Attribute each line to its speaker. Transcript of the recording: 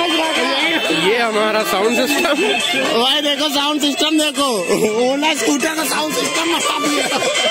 Speaker 1: ये हमारा sound system
Speaker 2: भाई देखो साउंड सिस्टम देखो, ओला स्कूटर का साउंड सिस्टम बता दिया।